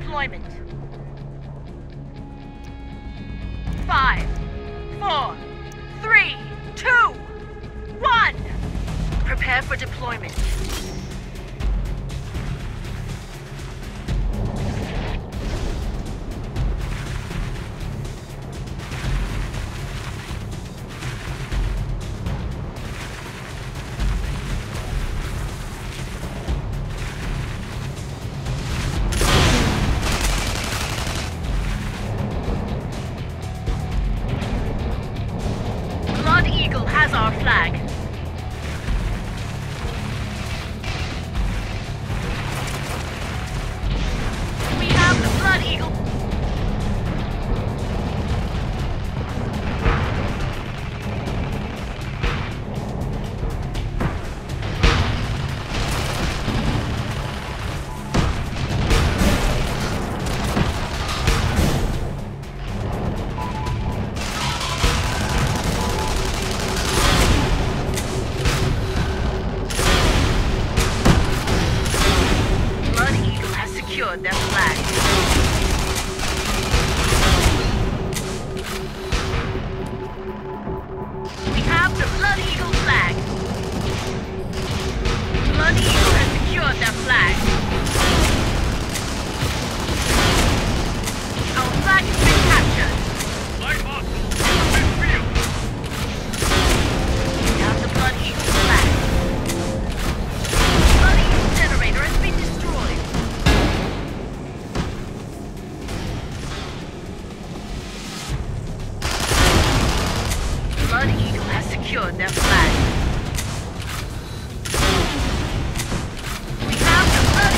deployment. 5, 4, 3, 2, 1. Prepare for deployment. Blood Eagle has our flag. We have the Blood Eagle. Blood Eagle has secured their flag. We have the Blood Eagle flag. Blood Eagle has secured their flag. Our flag has been captured. Light hostile in the field. We have the Blood Eagle flag. Blood Eagle generator has been destroyed. Blood Eagle has secured their flag. We have the Blood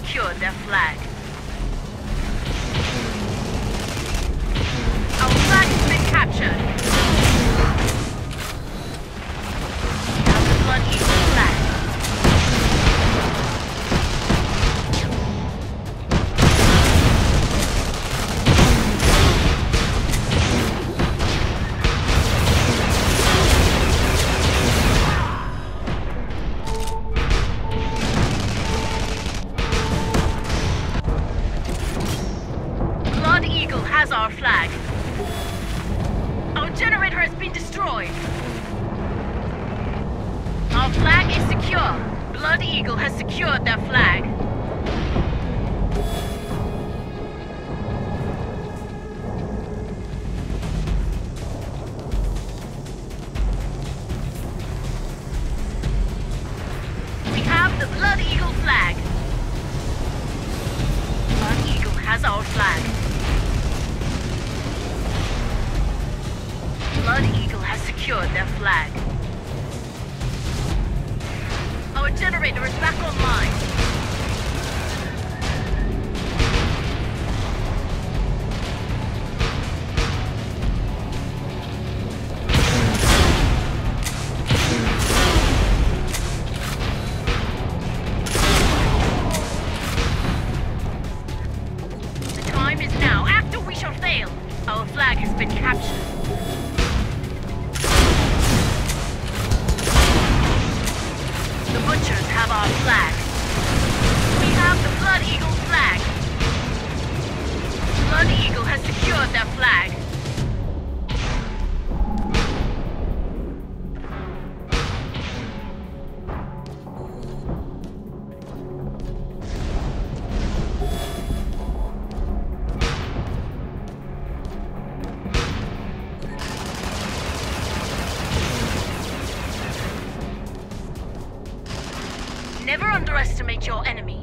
secured their flag. Our flag has been captured. We have the Blood Eagle flag. Blood Eagle has our flag. Our generator has been destroyed. Our flag is secure. Blood Eagle has secured their flag. We have the Blood Eagle flag. Blood Eagle has our flag. Blood Eagle has secured their flag. Our generator is back online. The time is now. Act or we shall fail. Our flag has been captured. The Butchers have our flag. We have the Blood Eagle flag. Blood Eagle has secured their flag. Never underestimate your enemy.